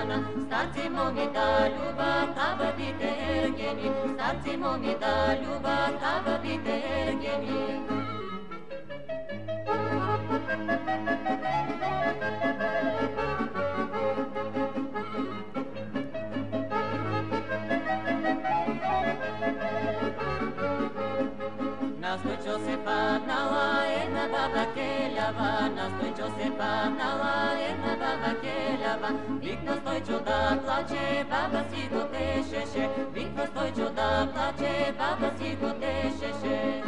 Ивана, старци моми да любат, а бабите ергени, старци моми да любат, а бабите ергени. На стойчо се паднала една баба келява, на стойчо се паднала една баба келява. Викна Стойчо да плаче, баба си го тешеше, викна Стойчо да плаче, баба си го тешеше.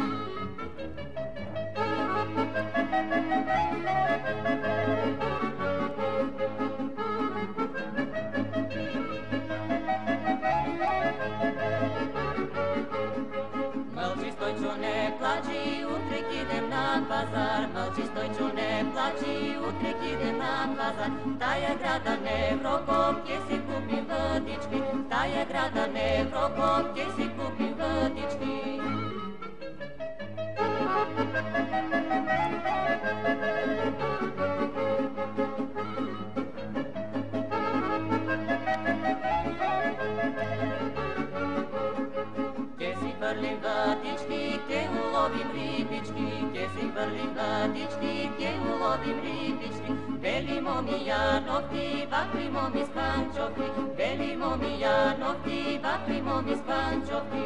Мълчи, Стойчо, не плачи, утре кидем на пазар. Мълчи, Стойчо, не плачи, утре кидем на пазар. Тая града не Прокоп, ке си купим въдички. Тая града не Прокоп, ке си купим въдички. Хвърлим въдички, ке уловим рибички, ке си хвърлим въдички, ке уловим рибички. Бели момия ногти, вакви моми с панчовки, бели момия ногти, вакви моми с панчовки.